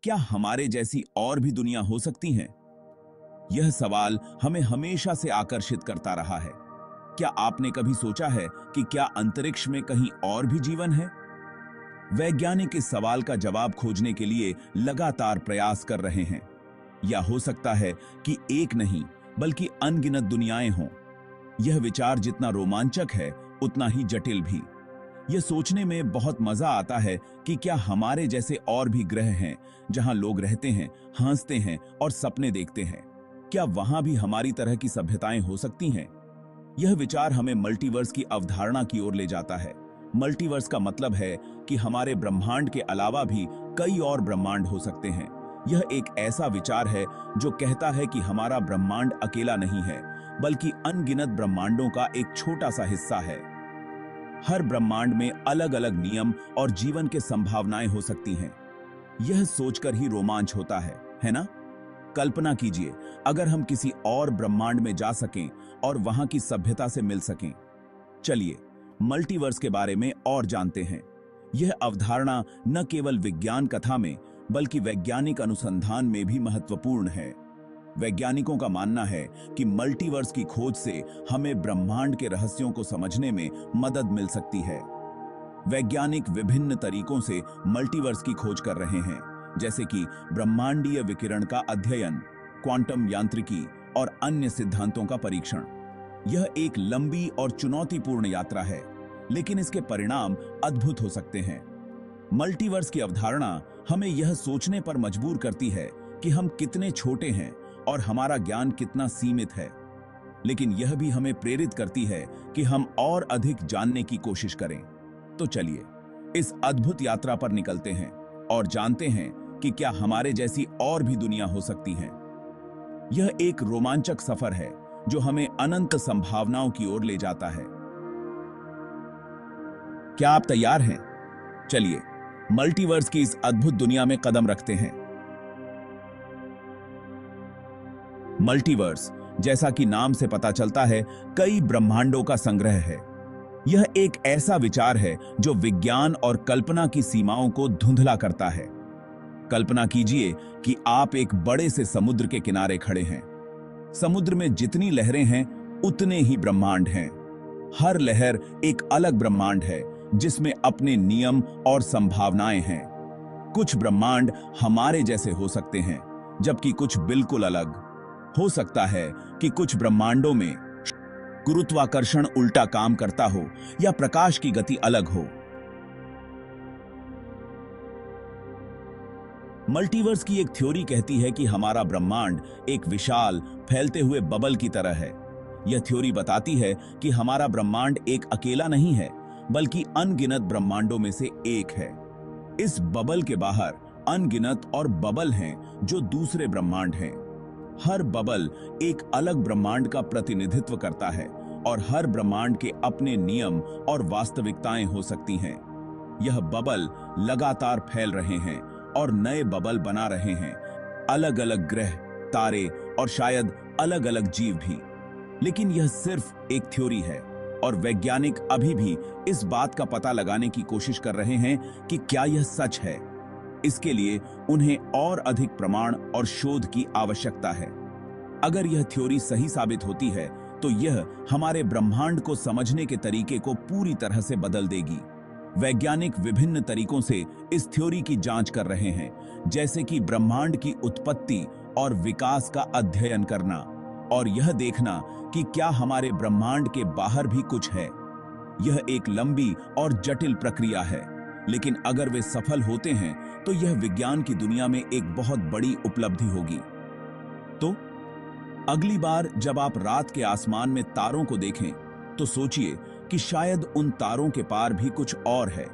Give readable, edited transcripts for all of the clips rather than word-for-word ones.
क्या हमारे जैसी और भी दुनिया हो सकती हैं? यह सवाल हमें हमेशा से आकर्षित करता रहा है। क्या आपने कभी सोचा है कि क्या अंतरिक्ष में कहीं और भी जीवन है? वैज्ञानिक इस सवाल का जवाब खोजने के लिए लगातार प्रयास कर रहे हैं। या हो सकता है कि एक नहीं, बल्कि अनगिनत दुनियाएं हों। यह विचार जितना रोमांचक है, उतना ही जटिल भी। यह सोचने में बहुत मजा आता है कि क्या हमारे जैसे और भी ग्रह हैं, जहां लोग रहते हैं, हंसते हैं और सपने देखते हैं। क्या वहां भी हमारी तरह की सभ्यताएं हो सकती हैं? यह विचार हमें मल्टीवर्स की अवधारणा की ओर ले जाता है। मल्टीवर्स का मतलब है कि हमारे ब्रह्मांड के अलावा भी कई और ब्रह्मांड हो सकते हैं। यह एक ऐसा विचार है जो कहता है कि हमारा ब्रह्मांड अकेला नहीं है, बल्कि अनगिनत ब्रह्मांडों का एक छोटा सा हिस्सा है। हर ब्रह्मांड में अलग अलग नियम और जीवन के संभावनाएं हो सकती हैं। यह सोचकर ही रोमांच होता है ना? कल्पना कीजिए, अगर हम किसी और ब्रह्मांड में जा सकें और वहां की सभ्यता से मिल सकें। चलिए मल्टीवर्स के बारे में और जानते हैं। यह अवधारणा न केवल विज्ञान कथा में, बल्कि वैज्ञानिक अनुसंधान में भी महत्वपूर्ण है। वैज्ञानिकों का मानना है कि मल्टीवर्स की खोज से हमें ब्रह्मांड के रहस्यों को समझने में मदद मिल सकती है। वैज्ञानिक विभिन्न तरीकों से मल्टीवर्स की खोज कर रहे हैं, जैसे कि ब्रह्मांडीय विकिरण का अध्ययन, क्वांटम यांत्रिकी और अन्य सिद्धांतों का परीक्षण। यह एक लंबी और चुनौतीपूर्ण यात्रा है, लेकिन इसके परिणाम अद्भुत हो सकते हैं। मल्टीवर्स की अवधारणा हमें यह सोचने पर मजबूर करती है कि हम कितने छोटे हैं और हमारा ज्ञान कितना सीमित है, लेकिन यह भी हमें प्रेरित करती है कि हम और अधिक जानने की कोशिश करें। तो चलिए इस अद्भुत यात्रा पर निकलते हैं और जानते हैं कि क्या हमारे जैसी और भी दुनिया हो सकती है। यह एक रोमांचक सफर है जो हमें अनंत संभावनाओं की ओर ले जाता है। क्या आप तैयार हैं? चलिए मल्टीवर्स की इस अद्भुत दुनिया में कदम रखते हैं। मल्टीवर्स, जैसा कि नाम से पता चलता है, कई ब्रह्मांडों का संग्रह है। यह एक ऐसा विचार है जो विज्ञान और कल्पना की सीमाओं को धुंधला करता है। कल्पना कीजिए कि आप एक बड़े से समुद्र के किनारे खड़े हैं। समुद्र में जितनी लहरें हैं, उतने ही ब्रह्मांड हैं। हर लहर एक अलग ब्रह्मांड है, जिसमें अपने नियम और संभावनाएं हैं। कुछ ब्रह्मांड हमारे जैसे हो सकते हैं, जबकि कुछ बिल्कुल अलग। हो सकता है कि कुछ ब्रह्मांडों में गुरुत्वाकर्षण उल्टा काम करता हो या प्रकाश की गति अलग हो। मल्टीवर्स की एक थ्योरी कहती है कि हमारा ब्रह्मांड एक विशाल फैलते हुए बबल की तरह है। यह थ्योरी बताती है कि हमारा ब्रह्मांड एक अकेला नहीं है, बल्कि अनगिनत ब्रह्मांडों में से एक है। इस बबल के बाहर अनगिनत और बबल हैं जो दूसरे ब्रह्मांड हैं। हर बबल एक अलग ब्रह्मांड का प्रतिनिधित्व करता है और हर ब्रह्मांड के अपने नियम और वास्तविकताएं हो सकती हैं। यह बबल लगातार फैल रहे हैं और नए बबल बना रहे हैं, अलग अलग ग्रह, तारे और शायद अलग अलग जीव भी। लेकिन यह सिर्फ एक थ्योरी है और वैज्ञानिक अभी भी इस बात का पता लगाने की कोशिश कर रहे हैं कि क्या यह सच है। इसके लिए उन्हें और अधिक प्रमाण और शोध की आवश्यकता है। अगर यह थ्योरी सही साबित होती है, तो यह हमारे ब्रह्मांड को समझने के तरीके को पूरी तरह से बदल देगी। वैज्ञानिक विभिन्न तरीकों से इस थ्योरी की जांच कर रहे हैं, जैसे कि ब्रह्मांड की उत्पत्ति और विकास का अध्ययन करना और यह देखना कि क्या हमारे ब्रह्मांड के बाहर भी कुछ है। यह एक लंबी और जटिल प्रक्रिया है, लेकिन अगर वे सफल होते हैं तो यह विज्ञान की दुनिया में एक बहुत बड़ी उपलब्धि होगी। तो अगली बार जब आप रात के आसमान में तारों को देखें, तो सोचिए कि शायद उन तारों के पार भी कुछ और है।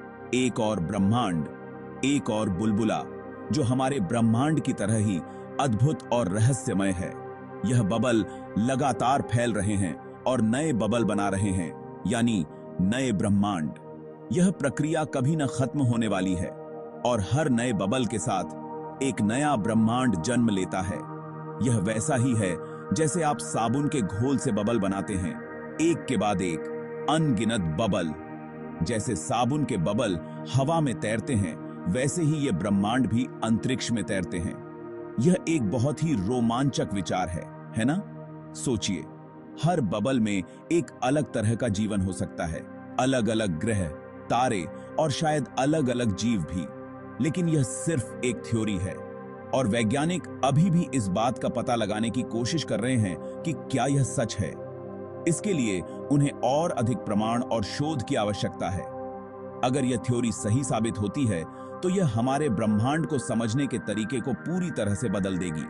एक और ब्रह्मांड, एक और बुलबुला, जो हमारे ब्रह्मांड की तरह ही अद्भुत और रहस्यमय है। यह बबल लगातार फैल रहे हैं और नए बबल बना रहे हैं, यानी नए ब्रह्मांड। यह प्रक्रिया कभी न खत्म होने वाली है और हर नए बबल के साथ एक नया ब्रह्मांड जन्म लेता है। यह वैसा ही है जैसे आप साबुन के घोल से बबल बनाते हैं, एक के बाद एक अनगिनत बबल। जैसे साबुन के बबल हवा में तैरते हैं, वैसे ही ये ब्रह्मांड भी अंतरिक्ष में तैरते हैं। यह एक बहुत ही रोमांचक विचार है ना? सोचिए, हर बबल में एक अलग तरह का जीवन हो सकता है, अलग अलग ग्रह, तारे और शायद अलग अलग जीव भी। लेकिन यह सिर्फ एक थ्योरी है और वैज्ञानिक अभी भी इस बात का पता लगाने की कोशिश कर रहे हैं कि क्या यह सच है। इसके लिए उन्हें और अधिक प्रमाण और शोध की आवश्यकता है। अगर यह थ्योरी सही साबित होती है तो यह हमारे ब्रह्मांड को समझने के तरीके को पूरी तरह से बदल देगी।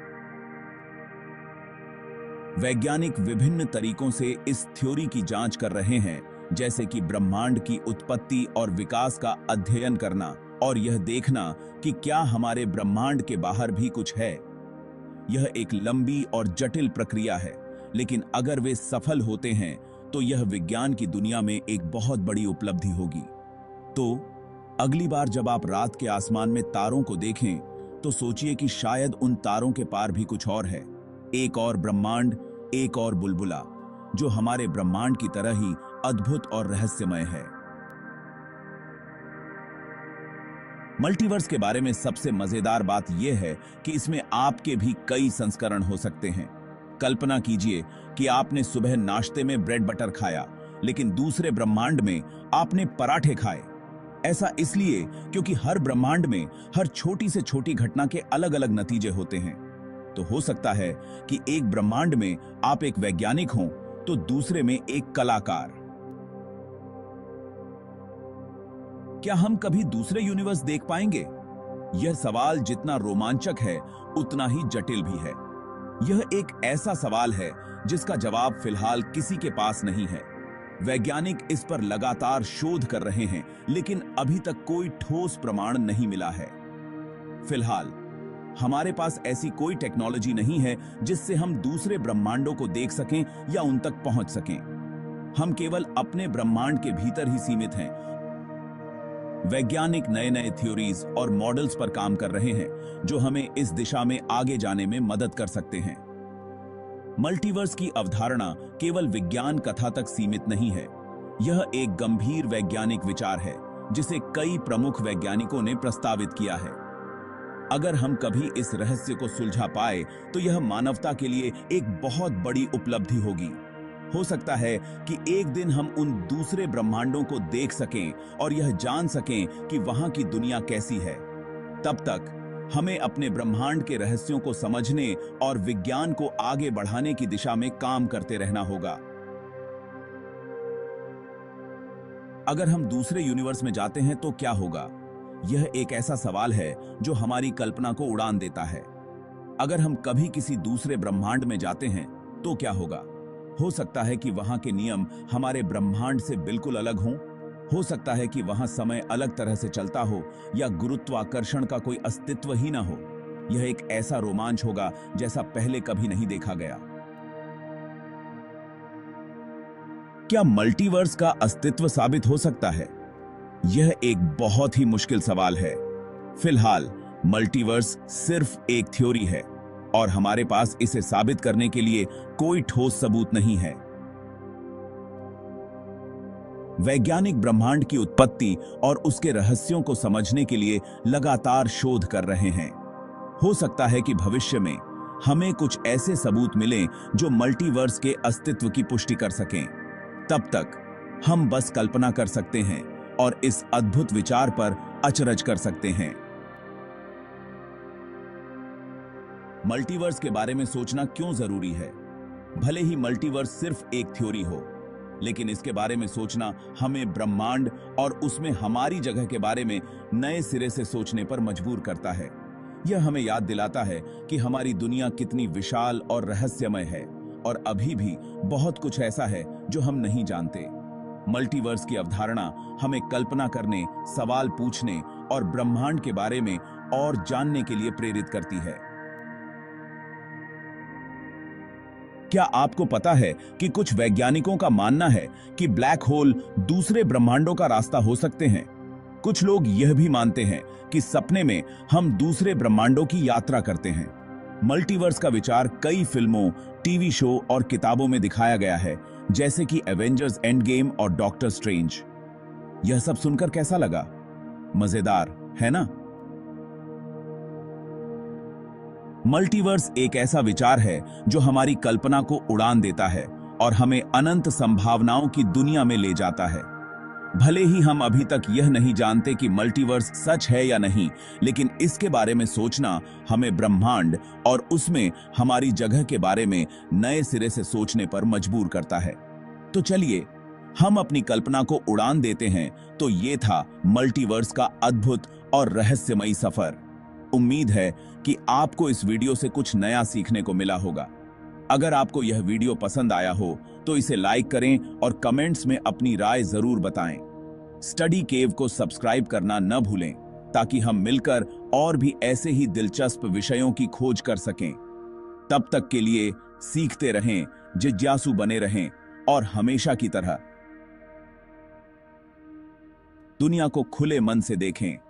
वैज्ञानिक विभिन्न तरीकों से इस थ्योरी की जांच कर रहे हैं, जैसे कि ब्रह्मांड की उत्पत्ति और विकास का अध्ययन करना और यह देखना कि क्या हमारे ब्रह्मांड के बाहर भी कुछ है। यह एक लंबी और जटिल प्रक्रिया है, लेकिन अगर वे सफल होते हैं तो यह विज्ञान की दुनिया में एक बहुत बड़ी उपलब्धि होगी। तो अगली बार जब आप रात के आसमान में तारों को देखें तो सोचिए कि शायद उन तारों के पार भी कुछ और है, एक और ब्रह्मांड, एक और बुलबुला, जो हमारे ब्रह्मांड की तरह ही अद्भुत और रहस्यमय है। मल्टीवर्स के बारे में सबसे मजेदार बात यह है कि इसमें आपके भी कई संस्करण हो सकते हैं। कल्पना कीजिए कि आपने सुबह नाश्ते में ब्रेड बटर खाया, लेकिन दूसरे ब्रह्मांड में आपने पराठे खाए। ऐसा इसलिए क्योंकि हर ब्रह्मांड में हर छोटी से छोटी घटना के अलग अलग नतीजे होते हैं। तो हो सकता है कि एक ब्रह्मांड में आप एक वैज्ञानिक हों तो दूसरे में एक कलाकार। क्या हम कभी दूसरे यूनिवर्स देख पाएंगे? यह सवाल जितना रोमांचक है उतना ही जटिल भी है। यह एक ऐसा सवाल है जिसका जवाब फिलहाल किसी के पास नहीं है। वैज्ञानिक इस पर लगातार शोध कर रहे हैं, लेकिन अभी तक कोई ठोस प्रमाण नहीं मिला है। फिलहाल हमारे पास ऐसी कोई टेक्नोलॉजी नहीं है जिससे हम दूसरे ब्रह्मांडों को देख सकें या उन तक पहुंच सकें। हम केवल अपने ब्रह्मांड के भीतर ही सीमित हैं। वैज्ञानिक नए नए थ्योरीज और मॉडल्स पर काम कर रहे हैं जो हमें इस दिशा में आगे जाने में मदद कर सकते हैं। मल्टीवर्स की अवधारणा केवल विज्ञान कथा तक सीमित नहीं है। यह एक गंभीर वैज्ञानिक विचार है जिसे कई प्रमुख वैज्ञानिकों ने प्रस्तावित किया है। अगर हम कभी इस रहस्य को सुलझा पाए तो यह मानवता के लिए एक बहुत बड़ी उपलब्धि होगी। हो सकता है कि एक दिन हम उन दूसरे ब्रह्मांडों को देख सकें और यह जान सकें कि वहां की दुनिया कैसी है। तब तक हमें अपने ब्रह्मांड के रहस्यों को समझने और विज्ञान को आगे बढ़ाने की दिशा में काम करते रहना होगा। अगर हम दूसरे यूनिवर्स में जाते हैं तो क्या होगा? यह एक ऐसा सवाल है जो हमारी कल्पना को उड़ान देता है। अगर हम कभी किसी दूसरे ब्रह्मांड में जाते हैं तो क्या होगा? हो सकता है कि वहां के नियम हमारे ब्रह्मांड से बिल्कुल अलग हों। हो सकता है कि वहां समय अलग तरह से चलता हो या गुरुत्वाकर्षण का कोई अस्तित्व ही ना हो। यह एक ऐसा रोमांच होगा जैसा पहले कभी नहीं देखा गया। क्या मल्टीवर्स का अस्तित्व साबित हो सकता है? यह एक बहुत ही मुश्किल सवाल है। फिलहाल मल्टीवर्स सिर्फ एक थ्योरी है और हमारे पास इसे साबित करने के लिए कोई ठोस सबूत नहीं है। वैज्ञानिक ब्रह्मांड की उत्पत्ति और उसके रहस्यों को समझने के लिए लगातार शोध कर रहे हैं। हो सकता है कि भविष्य में हमें कुछ ऐसे सबूत मिलें जो मल्टीवर्स के अस्तित्व की पुष्टि कर सकें। तब तक हम बस कल्पना कर सकते हैं और इस अद्भुत विचार पर अचरज कर सकते हैं। मल्टीवर्स के बारे में सोचना क्यों जरूरी है? भले ही मल्टीवर्स सिर्फ एक थ्योरी हो, लेकिन इसके बारे में सोचना हमें ब्रह्मांड और उसमें हमारी जगह के बारे में नए सिरे से सोचने पर मजबूर करता है। यह हमें याद दिलाता है कि हमारी दुनिया कितनी विशाल और रहस्यमय है और अभी भी बहुत कुछ ऐसा है जो हम नहीं जानते। मल्टीवर्स की अवधारणा हमें कल्पना करने, सवाल पूछने और ब्रह्मांड के बारे में और जानने के लिए प्रेरित करती है। क्या आपको पता है कि कुछ वैज्ञानिकों का मानना है कि ब्लैक होल दूसरे ब्रह्मांडों का रास्ता हो सकते हैं? कुछ लोग यह भी मानते हैं कि सपने में हम दूसरे ब्रह्मांडों की यात्रा करते हैं। मल्टीवर्स का विचार कई फिल्मों, टीवी शो और किताबों में दिखाया गया है, जैसे कि एवेंजर्स एंड गेम और डॉक्टर स्ट्रेंज। यह सब सुनकर कैसा लगा? मजेदार है ना? मल्टीवर्स एक ऐसा विचार है जो हमारी कल्पना को उड़ान देता है और हमें अनंत संभावनाओं की दुनिया में ले जाता है। भले ही हम अभी तक यह नहीं जानते कि मल्टीवर्स सच है या नहीं, लेकिन इसके बारे में सोचना हमें ब्रह्मांड और उसमें हमारी जगह के बारे में नए सिरे से सोचने पर मजबूर करता है। तो चलिए हम अपनी कल्पना को उड़ान देते हैं। तो ये था मल्टीवर्स का अद्भुत और रहस्यमयी सफर। उम्मीद है कि आपको इस वीडियो से कुछ नया सीखने को मिला होगा। अगर आपको यह वीडियो पसंद आया हो तो इसे लाइक करें और कमेंट्स में अपनी राय जरूर बताएं। स्टडी केव को सब्सक्राइब करना न भूलें ताकि हम मिलकर और भी ऐसे ही दिलचस्प विषयों की खोज कर सकें। तब तक के लिए सीखते रहें, जिज्ञासु बने रहें और हमेशा की तरह दुनिया को खुले मन से देखें।